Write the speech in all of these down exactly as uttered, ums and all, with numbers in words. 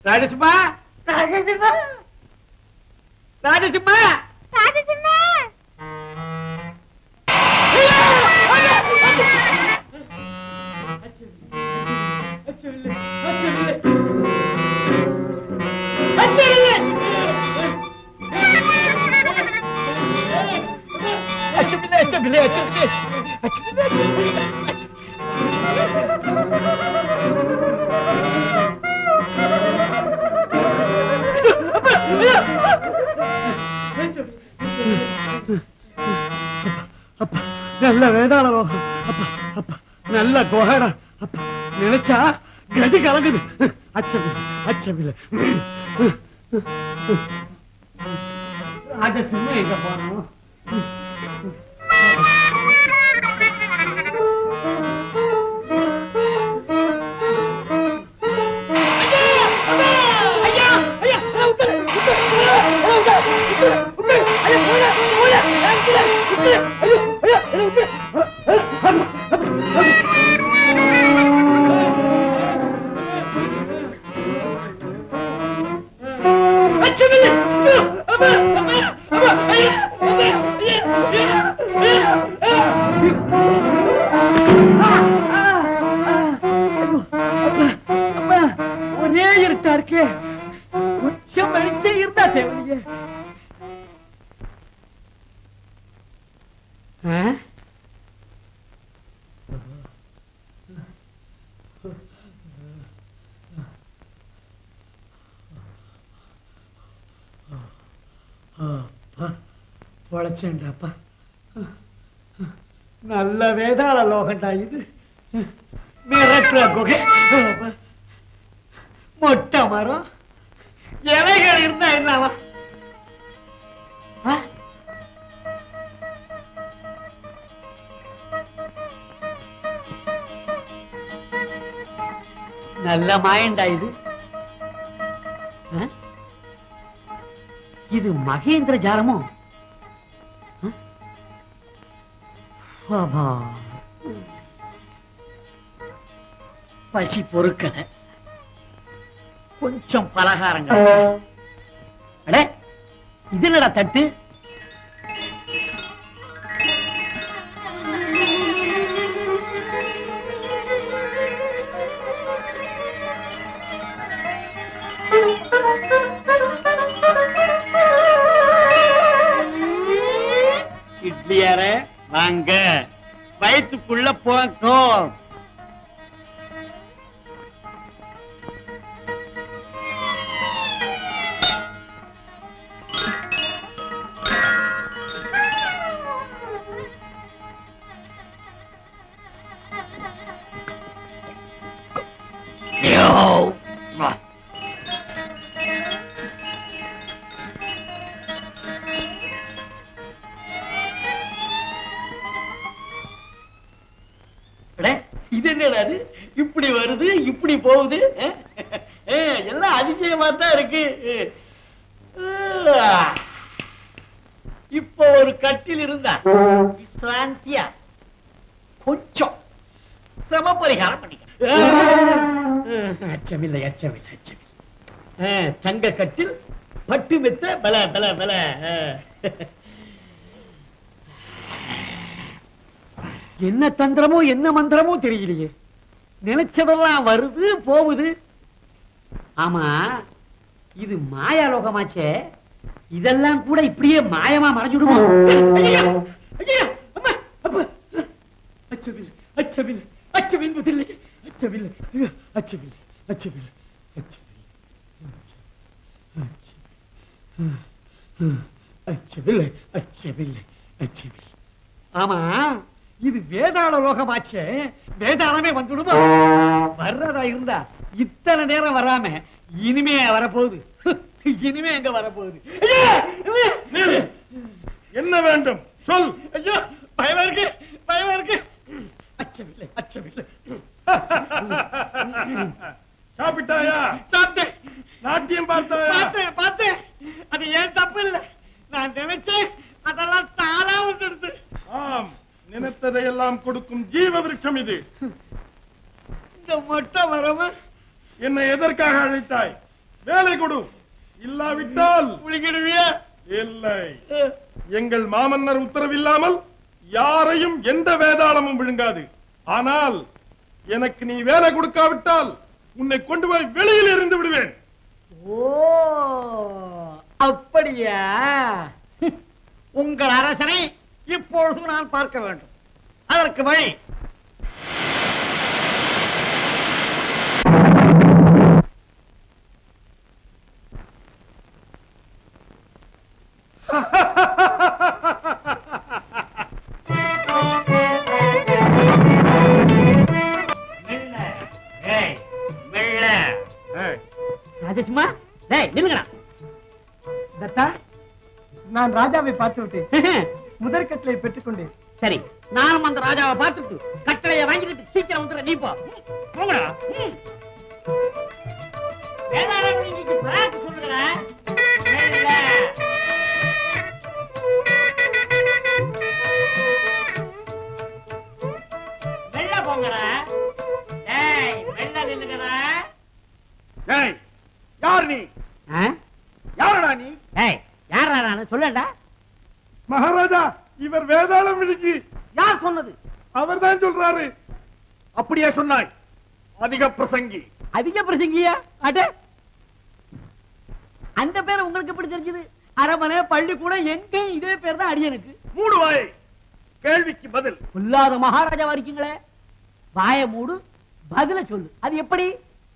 ராஜசும்மா ராஜசும்மா ராஜசும்மா ராஜசும்மா அப்பா நல்ல வேதாள லோகம் அப்பா அப்பா நல்ல கோகடா அப்பா நினைச்சா கதி கலங்குது அச்சமில்லை அச்சமில்லை ராஜசிம்மா எங்க போனோம் ஒரே இருட்டா இருக்கே கொஞ்சம் வெளிச்சே இருந்தா தேவையே பொழைச்சேன்டாப்பா நல்ல வேதாள லோகண்டா இது மிரட்டுற குகை மொட்டை மரம் இலைகள் இருந்தா என்னவா நல்ல மாயண்டா இது இது மகேந்திர ஜாலமோ பசி பொறுக்கல கொஞ்சம் பலகாரங்கள் அட இது என்னடா தட்டு இட்லியார வாங்க வயிற்றுக்குள்ள போக்கும் இது என்னடா இப்படி வருது இப்படி போகுது எல்லாம் அதிசயமா தான் இருக்கு இப்போ ஒரு கட்டில் இருந்தா விசிராந்தியா கொஞ்சம் சிரம பரிகாரம் பண்ணிக்க அச்சமில்லை அச்சமில்லை அச்சமில்லை தங்க கட்டில் பட்டு மெத்த பல பல பல என்ன தந்திரமோ என்ன மந்திரமோ தெரியலையே நினைச்சதெல்லாம் வருது போகுது ஆமா இது மாயாலோகமாச்சே இதெல்லாம் கூட இப்படியே மாயமா மறைஞ்சுடுமோ அச்சமில்லை அச்சமில்லை அச்சமில்லை அச்சமில்லை அச்சமில்லை அச்சமில்லை அச்சமில்லை அச்சமில்லை அச்சமில்லை ஆமா இது வேதாள லோகமாச்சே வேதாளமே வந்துடுமா வர்றதா இருந்தா இத்தனை நேரம் வராம இனிமே வரப்போகுது இனிமே எங்க வரப்போகுது என்ன வேண்டும் சொல் ஐயோ பயமா இருக்கு பயமா இருக்கு அச்சமில்லை அச்சமில்லை சாப்பிட்டாயா சாப்பிட்டேன் நாட்டியம் பார்த்தாயா பார்த்தேன் பார்த்தேன் அது ஏன் தப்பு இல்லை நான் நினைச்சேன் அதெல்லாம் தானா வந்துடுது ஆம் நினைத்ததையெல்லாம் கொடுக்கும் ஜீவ விருட்சம் இது இந்த மொட்டை வரவ என்னை எதற்காக அழைத்தாய் வேலை கொடு, இல்லாவிட்டால் புளிகிடுவிய. இல்லை, எங்கள் மாமன்னர் உத்தரவில்லாமல் யாரையும் எந்த வேதாளமும் விழுங்காது. ஆனால் எனக்கு நீ வேலை கொடுக்காவிட்டால் உன்னை கொண்டு போய் வெளியில் இருந்து விடுவேன். ஓ, அப்படியா? உங்கள் அரசனை இப்பொழுது நான் பார்க்க வேண்டும். அதற்கு வழி ராஜசுமா, நில்லுங்கடா. தத்தா, நான் ராஜாவை பார்த்து விட்டேன். முதற் கட்டளை பெற்றுக் கொண்டேன். சரி, நானும் அந்த ராஜாவை பார்த்துட்டு கட்டளையை வாங்கிக்கிட்டு சீக்கிரம் வந்துடுற. நீ போ. போங்கடா. வேதாளமணிக்கு பிராக்கு சொல்லுங்கடா. வெள்ள போங்கடா. ஏய், வெள்ள நில்லுங்கடா. ஏய், யார் நீ? யாரடா நீ? ஏய், யாரா நானு? சொல்லடா. மகாராஜா, இவர் வேதாளம் விழுங்கி. யார் சொன்னது? அவர் தான் சொல்றாரு. அப்படியே சொன்னாய். அதிக பிரசங்கி. அதிக பிரசங்கியா? அட, அந்த பேர் உங்களுக்கு எப்படி தெரிஞ்சது? அரமனை, பள்ளிக்கூடம் எங்க இதே பேர் தான் அடியனுக்கு. மூடு வாயை. கேள்விக்கு பதில். சொல்லாத மகாராஜாவா இருக்கீங்களே. வாய மூடு, பதில சொல்லு. அது எப்படி?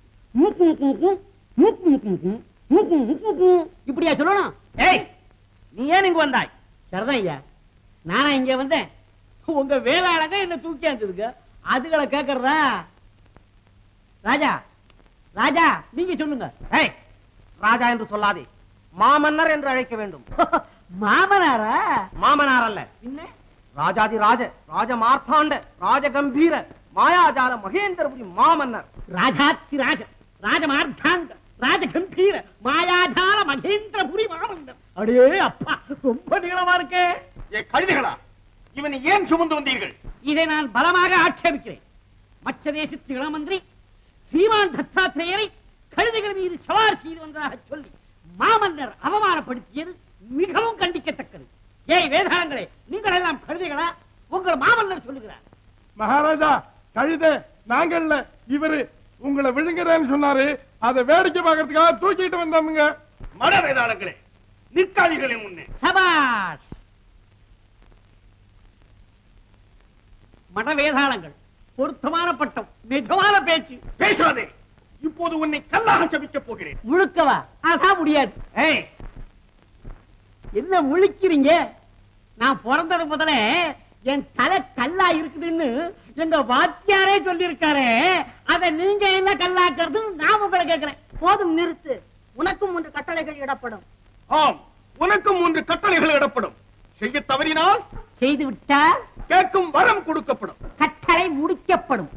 இப்படியா சொல்லணும்? ஏய், நீ ஏன் இங்க வந்தாய்? சரிதான் ஐயா, நானா இங்க வந்தேன். உங்க வேளாளங்க என்ன தூக்கி அனுப்பிருக்கு, அதுகளை கேட்கறதா? ராஜா, ராஜா, நீங்க சொல்லுங்க. ஏய், ராஜா என்று சொல்லாதே, மாமன்னர் என்று அழைக்க வேண்டும். மாமனாரா? மாமனார் அல்ல, என்ன? ராஜாதி ராஜ, ராஜ மார்த்தாண்ட, ராஜ கம்பீர, மாயாஜால மகேந்திரபுரி மாமன்னர். ராஜாத்தி ராஜ, ராஜமார்த்தாங்க, ராஜகம்பீர, மாயாஜால மகேந்திரபுரி மாமன்னர். அடே அப்பா, ரொம்ப நீளமா இருக்கே. ஏ கழுதைகளா, இவனை ஏன் சுமந்து வந்தீர்கள்? இதை நான் பலமாக ஆட்சேபிக்கிறேன். மற்ற தேசத்து இளமந்திரி ஸ்ரீமான் தத்தாத்திரேயரை கழுதைகள் மீது சவார் செய்து வந்ததாக சொல்லி மாமன்னர் அவமானப்படுத்தியது மிகவும் கண்டிக்கத்தக்கது. ஏய் வேதாளங்களே, நீங்கள் எல்லாம் கழுதைகளா? உங்கள் மாமன்னர் சொல்லுகிறார். மகாராஜா, கழுதை நாங்கள்ல, இவரு உங்களை விழுங்குறேன்னு சொன்னாரு. அதை வேடிக்கை பார்க்கறதுக்காக தூக்கிட்டு வந்தாமுங்க. மட வேதாளங்களே, நிற்காதீர்களே முன்னே. சபாஷ். மட வேதாளங்கள், பொருத்தமான பட்டம், நிஜமான பேச்சு. பேசாதே, இப்போது உன்னை கல்லாக சபிக்கப் போகிறேன். முழுக்கவா? அதான் முடியாது. ஏய், என்ன முழிக்கிறீங்க? நான் பிறந்தது முதல்ல என் தலை கல்லா இருக்குதுன்னு எங்க வாத்தியாரே சொல்லி இருக்காரு. அதை நீங்க என்ன கல்லாக்குறது? நான் உங்களை கேட்கிறேன். போதும், நிறுத்து. உனக்கும் மூன்று கட்டளைகள் இடப்படும். ஆம், உனக்கும் மூன்று கட்டளைகள் இடப்படும். செய்ய தவறினால் செய்து விட்டால் கேட்கும் வரம் கொடுக்கப்படும். கட்டளை முடிக்கப்படும்.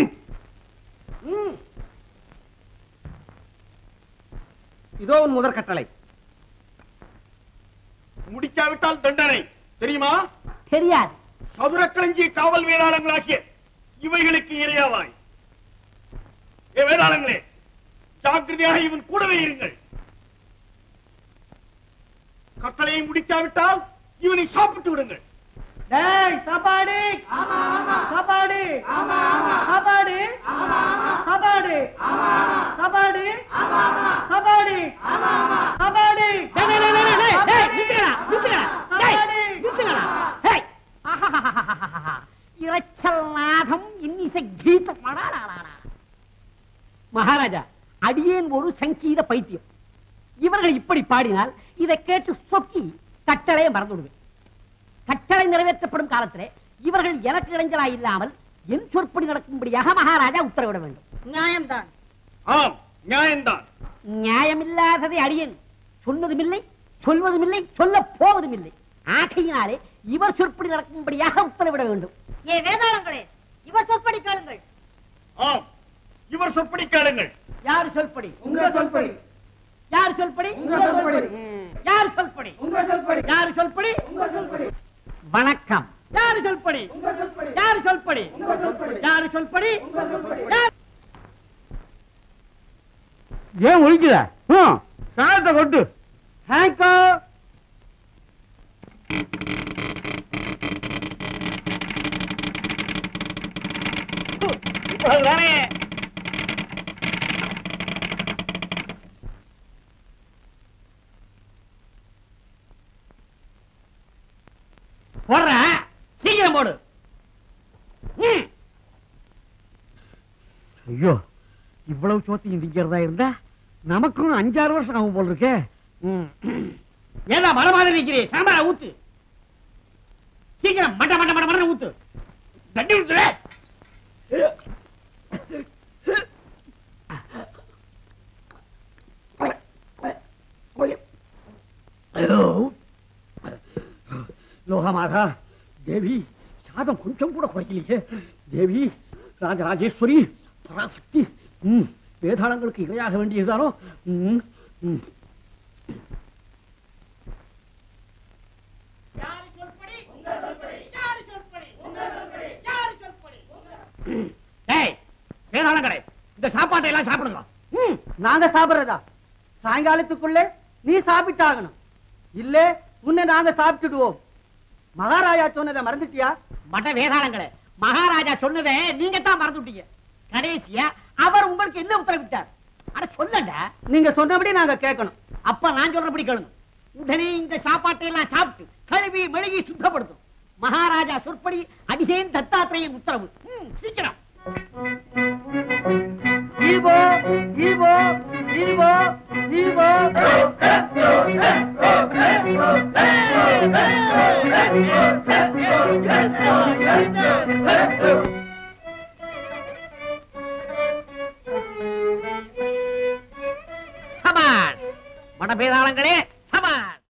இதோ உன் முதற் கட்டளை. முடிக்காவிட்டால் தண்டனை தெரியுமா? தெரியாது. சதுரக்களஞ்சி காவல் வேதாளங்களாகிய இவைகளுக்கு இரையாவாய். ஏ வேதாளங்களே, ஜாக்கிரதையாக இவன் கூடவே இருங்கள். கட்டளையை முடிக்காவிட்டால் இவனை சாப்பிட்டு விடுங்கள். சாப்பாடு சாப்பாடு சாப்பாடு சாப்பாடு சாப்பாடு சாப்பாடு சாப்பாடு. இரைச்சல் நாதம், இன்னிசை கீதம். மகாராஜா, அடியேன் ஒரு சங்கீத பைத்தியம். இவர்கள் இப்படி பாடினால் இதை கேட்டு சொக்கி கட்டளையை மறந்து விடுவேன். கட்டளை நிறைவேற்றப்படும் காலத்திலே இவர்கள் எனக்கு இடைஞ்சலா இல்லாமல் என் சொற்படி நடக்கும்படியாக மகாராஜா உத்தரவிட வேண்டும். நியாயம்தான். ஆம், நியாயம்தான். நியாயமில்லாததை அடியேன் சொன்னதும் இல்லை, சொல்வதும் இல்லை, சொல்ல போவதும் இல்லை. ஆகையினாலே இவர் சொற்படி நடக்கும்படியாக உத்தரவிட வேண்டும். ஏ வேதாளங்களே, இவர் சொற்படி கேளுங்கள். ஆம், இவர் சொற்படி கேளுங்கள். யார் சொல்படி? உங்க சொல்படி. யார் சொல்படி? உங்க சொல்படி. யார் சொல்படி? உங்க சொல்படி. யார் சொல்படி? உங்க சொல்படி. வணக்கம். யார் சொல்படி? உங்க சொல்படி. யார் சொல்படி? உங்க சொல்படி. யார் சொல்படி? உங்க சொல்படி. ஏன் ஒழிக்குற? சாதத்தை கொண்டு தேங்க்யூ. போடுற சீக்கிரம் போடு. ஐயோ, இவ்வளவு சோத்தையும் திங்கிறதா இருந்தா நமக்கும் அஞ்சாறு வருஷம் ஆகும் போல் இருக்கே. ஏதா மழை மாதிரி நிக்கிறே, சாம்பார ஊத்து சீக்கிரம். மட்ட மட்ட மட்ட மட்ட ஊத்து. தண்ணி ஊத்துற. லோகமாதா தேவி, சாதம் கொஞ்சம் கூட குறைக்கலையே. தேவி ராஜராஜேஸ்வரி பராசக்தி, வேதாளங்களுக்கு இரையாக வேண்டியதுதானோ. வேதாளங்களே, இந்த சாப்பாட்டை எல்லாம் சாப்பிடுங்க. நாங்க சாப்பிடுறதா? சாயங்காலத்துக்குள்ளே நீ சாப்பிட்டாகணும், இல்ல முன்ன நாங்க சாப்பிட்டுடுவோம். மகாராஜா சொன்னதை மறந்துட்டியா? மட்ட வேதாளங்களே, மகாராஜா சொன்னதை நீங்க தான் மறந்துட்டீங்க. கடைசியா அவர் உங்களுக்கு என்ன உத்தரவிட்டார்? அட சொல்லண்டா. நீங்க சொன்னபடி நாங்க கேட்கணும். அப்ப நான் சொல்றபடி கேளுங்க. உடனே இந்த சாப்பாட்டை எல்லாம் சாப்பிட்டு கழுவி மெழுகி சுத்தப்படுத்தும். மகாராஜா சொற்படி அடியேன் தத்தாத்திரேயன் உத்தரவு. சீக்கிரம். ஈவோ ஈவோ ஈவோ ஈவோ. மடபேதாளங்களே,